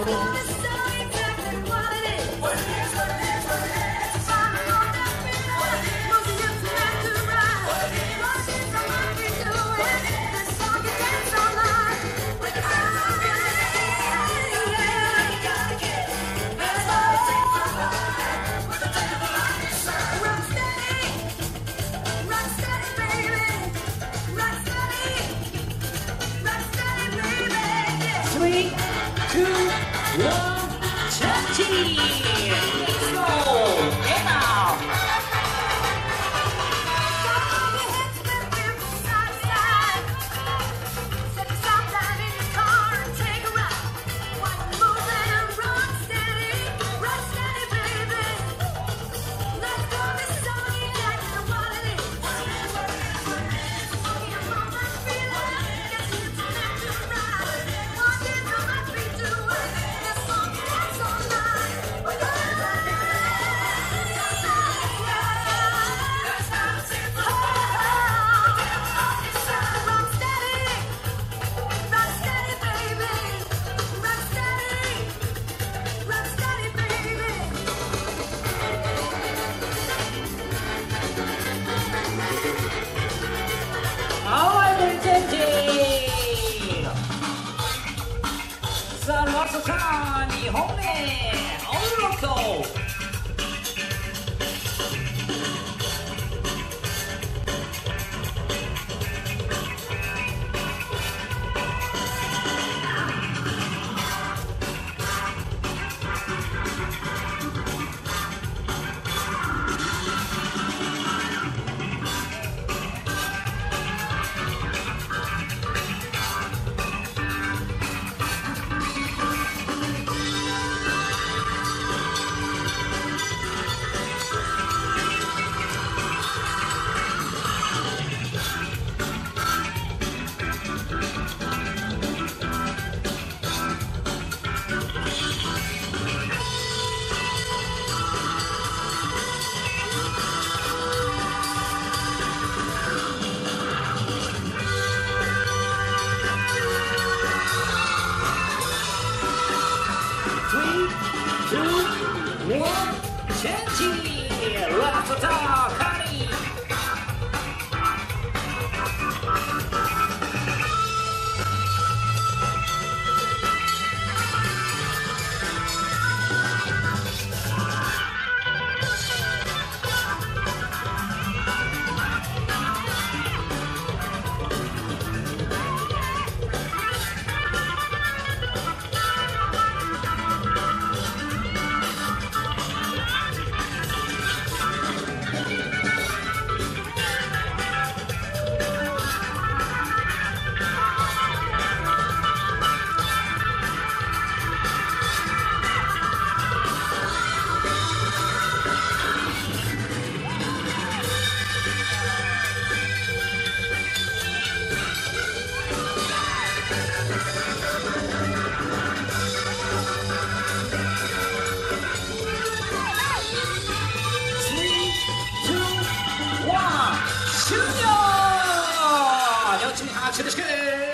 3, 2, 1, change! Let's go! And now!さあラストターン2本目オンロックチェンジラストターンカリー終了！両チーム拍手です。